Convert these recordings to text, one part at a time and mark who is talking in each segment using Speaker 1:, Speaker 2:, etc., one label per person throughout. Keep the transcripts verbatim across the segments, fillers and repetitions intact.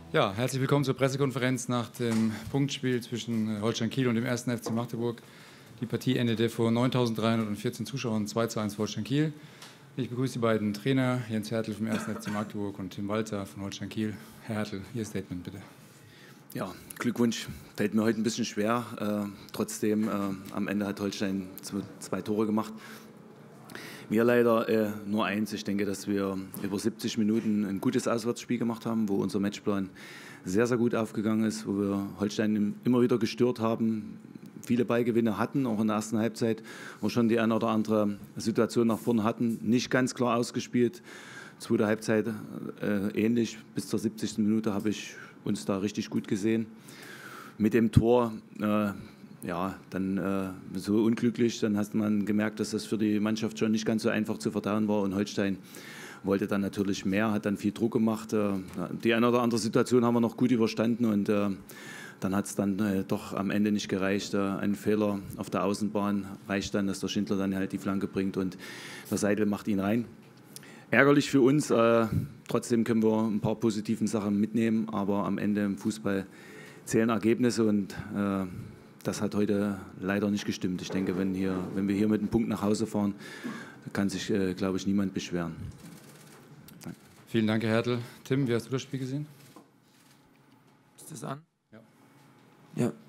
Speaker 1: Ja, herzlich willkommen zur Pressekonferenz nach dem Punktspiel zwischen Holstein Kiel und dem ersten F C Magdeburg. Die Partie endete vor neuntausenddreihundertvierzehn Zuschauern zwei zu eins für Holstein Kiel. Ich begrüße die beiden Trainer, Jens Hertel vom ersten F C Magdeburg und Tim Walter von Holstein Kiel. Herr Hertel, Ihr Statement bitte.
Speaker 2: Ja, Glückwunsch. Fällt mir heute ein bisschen schwer. Äh, trotzdem, äh, am Ende hat Holstein zwei, zwei Tore gemacht. Wir leider äh, nur eins. Ich denke, dass wir über siebzig Minuten ein gutes Auswärtsspiel gemacht haben, wo unser Matchplan sehr, sehr gut aufgegangen ist, wo wir Holstein immer wieder gestört haben, viele Ballgewinne hatten, auch in der ersten Halbzeit, wo schon die eine oder andere Situation nach vorne hatten, nicht ganz klar ausgespielt. Zweite Halbzeit äh, ähnlich, bis zur siebzigsten Minute habe ich uns da richtig gut gesehen. Mit dem Tor, äh, ja, dann äh, so unglücklich, dann hat man gemerkt, dass das für die Mannschaft schon nicht ganz so einfach zu verdauen war und Holstein wollte dann natürlich mehr, hat dann viel Druck gemacht. Äh, die eine oder andere Situation haben wir noch gut überstanden und äh, dann hat es dann äh, doch am Ende nicht gereicht. Äh, ein Fehler auf der Außenbahn reicht dann, dass der Schindler dann halt die Flanke bringt und der Seidel macht ihn rein. Ärgerlich für uns, äh, trotzdem können wir ein paar positiven Sachen mitnehmen, aber am Ende im Fußball zählen Ergebnisse und äh, das hat heute leider nicht gestimmt. Ich denke, wenn, hier, wenn wir hier mit einem Punkt nach Hause fahren, kann sich, äh, glaube ich, niemand beschweren.
Speaker 1: Danke. Vielen Dank, Herr Hertel. Tim, wie hast du das Spiel gesehen?
Speaker 3: Ist das an?
Speaker 1: Ja.
Speaker 3: Ja.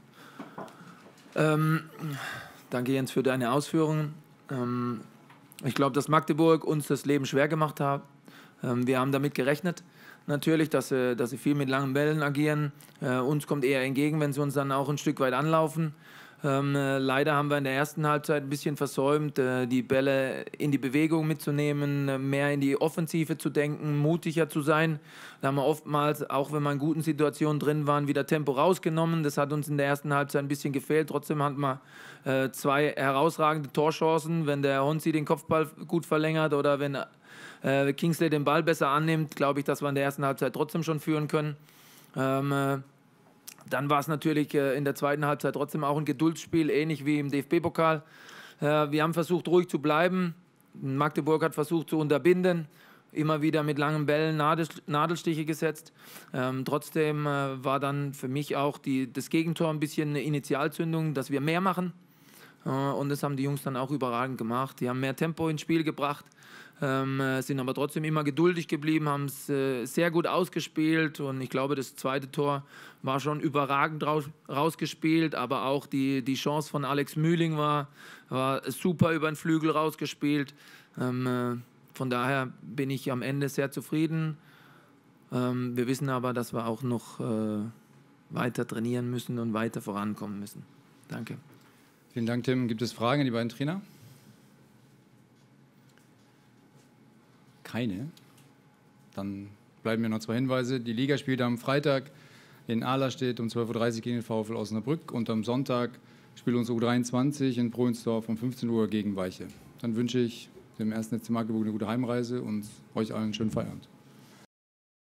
Speaker 3: Ähm, danke, Jens, für deine Ausführungen. Ähm, ich glaube, dass Magdeburg uns das Leben schwer gemacht hat. Ähm, wir haben damit gerechnet, natürlich, dass sie, dass sie viel mit langen Bällen agieren. Äh, uns kommt eher entgegen, wenn sie uns dann auch ein Stück weit anlaufen. Ähm, äh, leider haben wir in der ersten Halbzeit ein bisschen versäumt, äh, die Bälle in die Bewegung mitzunehmen, äh, mehr in die Offensive zu denken, mutiger zu sein. Da haben wir oftmals, auch wenn wir in guten Situationen drin waren, wieder Tempo rausgenommen. Das hat uns in der ersten Halbzeit ein bisschen gefehlt. Trotzdem hatten wir äh, zwei herausragende Torchancen. Wenn der Honzi den Kopfball gut verlängert oder wenn äh, Kingsley den Ball besser annimmt, glaube ich, dass wir in der ersten Halbzeit trotzdem schon führen können. Ähm, äh, Dann war es natürlich äh, in der zweiten Halbzeit trotzdem auch ein Geduldsspiel, ähnlich wie im D F B-Pokal. Äh, wir haben versucht, ruhig zu bleiben. Magdeburg hat versucht zu unterbinden, immer wieder mit langen Bällen Nadel, Nadelstiche gesetzt. Ähm, trotzdem äh, war dann für mich auch die, das Gegentor ein bisschen eine Initialzündung, dass wir mehr machen. Äh, und das haben die Jungs dann auch überragend gemacht. Die haben mehr Tempo ins Spiel gebracht. Ähm, sind aber trotzdem immer geduldig geblieben, haben es äh, sehr gut ausgespielt und ich glaube, das zweite Tor war schon überragend raus, rausgespielt, aber auch die, die Chance von Alex Mühling war, war super über den Flügel rausgespielt. Ähm, äh, von daher bin ich am Ende sehr zufrieden. Ähm, wir wissen aber, dass wir auch noch äh, weiter trainieren müssen und weiter vorankommen müssen. Danke.
Speaker 1: Vielen Dank, Tim. Gibt es Fragen an die beiden Trainer? Keine. Dann bleiben mir noch zwei Hinweise. Die Liga spielt am Freitag in Ahlerstedt um zwölf Uhr dreißig gegen den VfL Osnabrück und am Sonntag spielt unsere U dreiundzwanzig in Prohensdorf um fünfzehn Uhr gegen Weiche. Dann wünsche ich dem ersten F C Magdeburg eine gute Heimreise und euch allen einen schönen Feierabend.